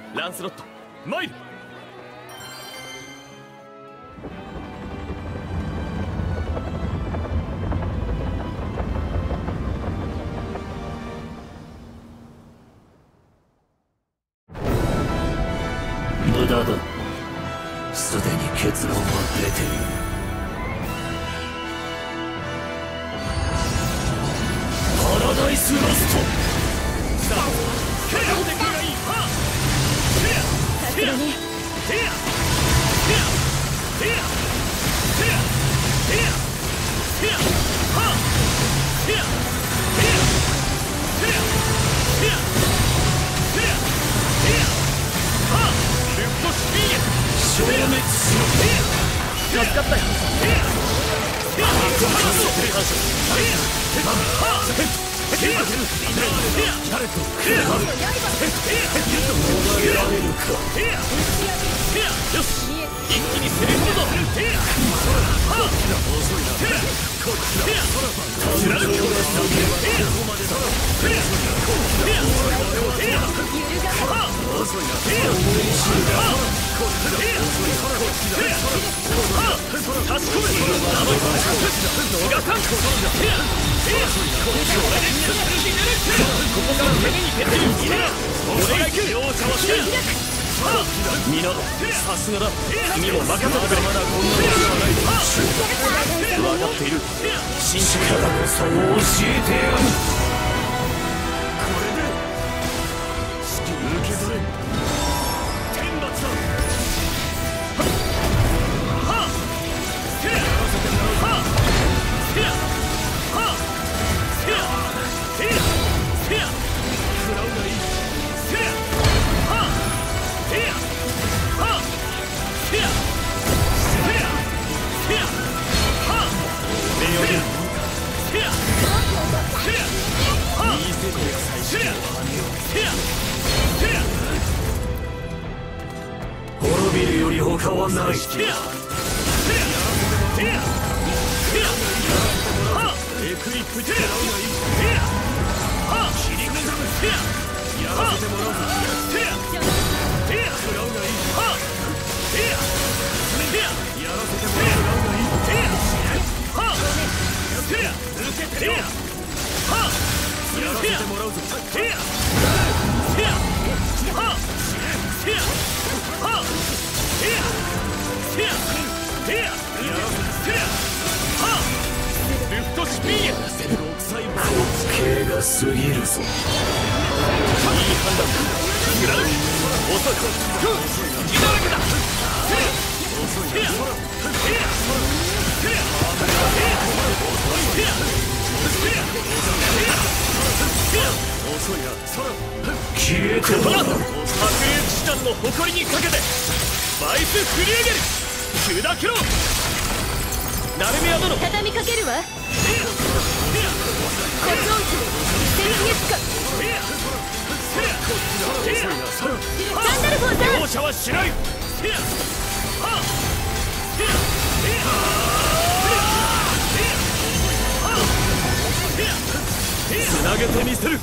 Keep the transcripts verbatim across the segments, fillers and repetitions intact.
ランスロット参る。 無駄だ。すでに結論は出ている。パラダイスロスト。 さあケアしてくれがいい。はっさすがにテアテアテアテアテアテアはっテアテアテアテアテアテアはっルフトスピーエ消滅しろ。 助かったよ。テアテア感謝。はっテアテアキャレットテア逃げられるか。 テアテアよし一気に攻め込むぞ。テアはっテアテア貫くテアテアテアテアはっテアはっテアテアはっ差し込め名前逃がさん。テアテアこれでここから攻めに決定入れろ。俺が行く。両者はテア皆さすがだ。君も任せてくれ。まだこんなことではない。分かっている。真摯からこそ教えてやる。これで受け取れ。天罰だ。はっテアはっテアはっテアテアテア食らうがいい。テアはっテアはっテアテアテアはっテアテアテアはっ右手で最初の羽をテアテア滅びるより他はない。 テアテアテアテアはっエクリップテアテアはっ切り刻むテアやらせてもらうぞ。テアテア食らうがいい。はっテアテアやらせてもらうがいい。テアはっテア受けてよ。はっやらせてもらうぞ。テアテアはっテアはっテアテアテアやらせてテアはっルフトスピーエろくさいバー滑稽が過ぎるぞ。 いい判断。食らう遅く血だらけだ。テアテアテアテアテアテアテア遅いな。 消えてもらう。 白竜騎士団の誇りにかけてバイス振り上げる。砕けろナルメア殿。 畳みかけるわ。コツ音機戦術家サンダルフォーさん。 両者はしない。つなげてみせる。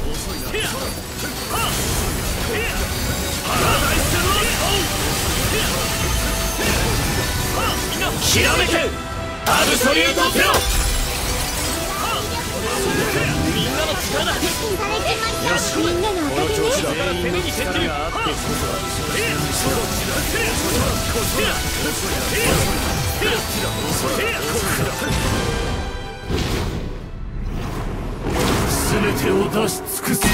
パラダイスロット。ひらめけアブソリュートテロ。みんなの力だ。 よし、みんなのおかげね。 だから攻めに転じる。 全てを出し尽くす。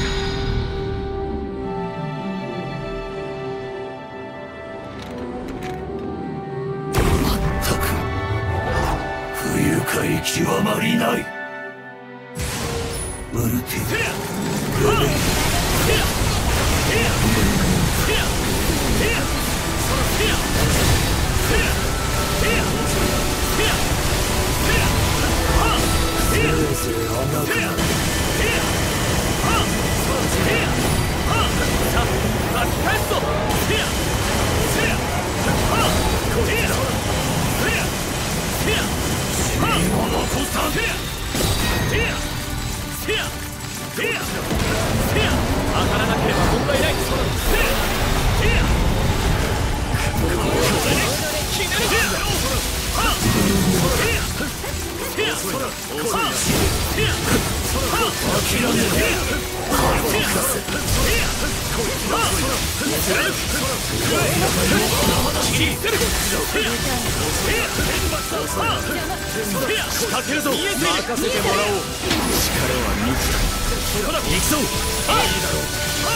まったく不愉快極まりない。ウルティグレイせいぜいあなた当たらなければ問題ない。 けるぞ。任せてもらおう。力は未知だ。行くぞ。いいだろう。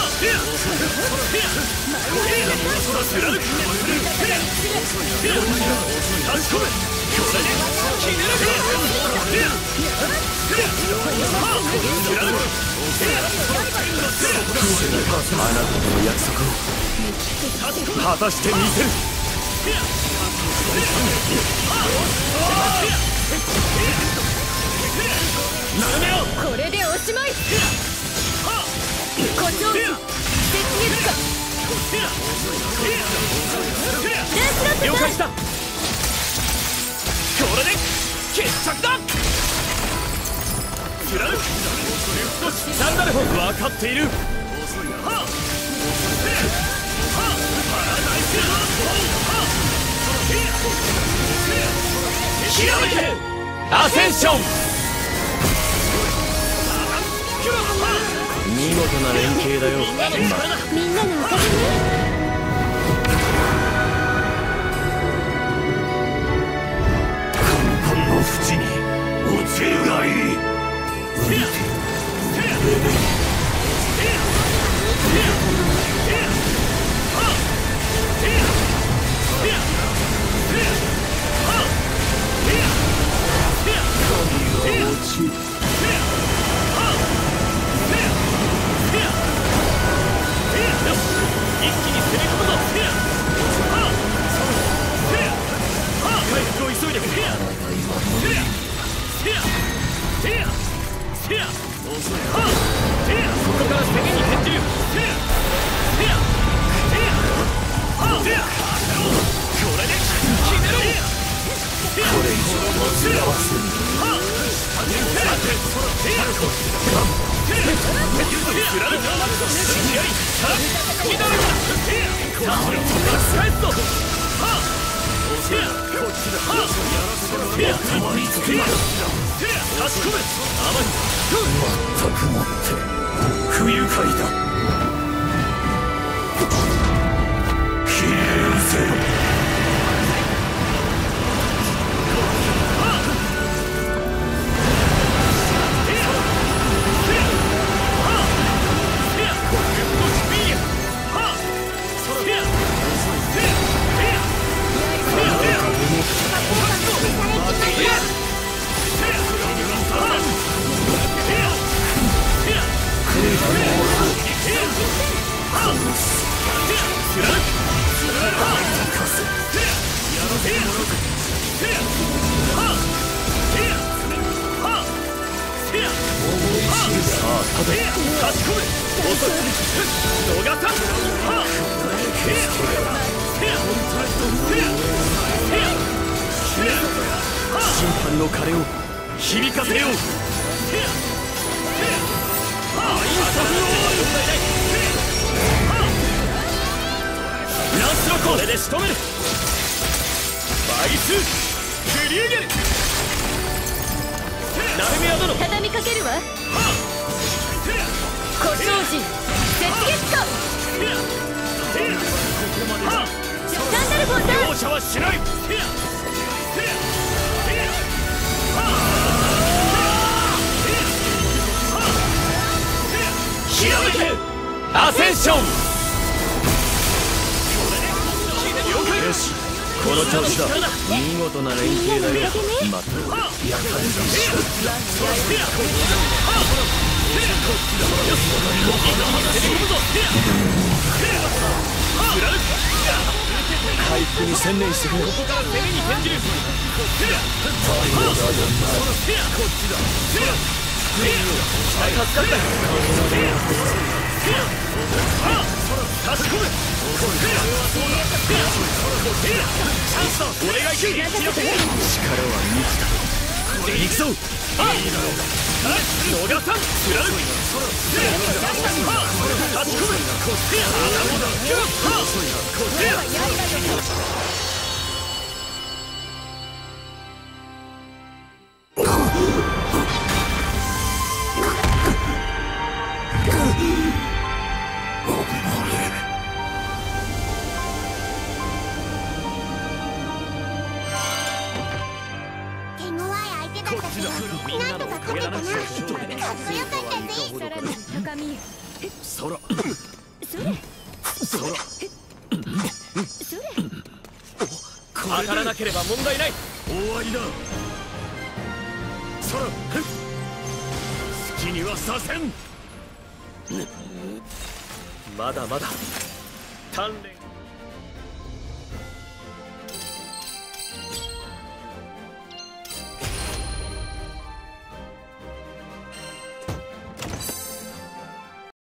あなたとの約束を果たしてみせる。 これでおしまい。胡蝶蘭雪月花。 了解した。これで決着だ。貫く。サンダルフォン分かっている。極めてアセンション。見事な連携だよ。 みんなのおかげね。 根本の淵に落ちるがいい。 一気に攻め込むぞ。回復を急いでくれ。ここから攻めに転じる。これで決めろ。これ以上煩わせる。 全くもって不愉快だ。消え失せろ。 審判の鐘を響かせよう。ランスロコ、これで仕留める。バイスクリューゲル。ナルミア殿、 畳みかけるわ。胡蝶蘭雪月花。サンダルフォンさん。 容赦はしない。極めてアセンション。よし、この調子だ。見事な連携だよ。またやかれだ。回復に専念してくれ。ここから攻めに転じる。助かった。差し込む。俺が行く。力は未知だ。行くぞ。野賀さん、貫く。差し込む。 ちだ。みんなのおかげだな。 かっこよかったぜ。さらなる高みへ。 そらそれそらそれ。 当たらなければ問題ない。終わりだ。そら好きにはさせん。まだまだ鍛錬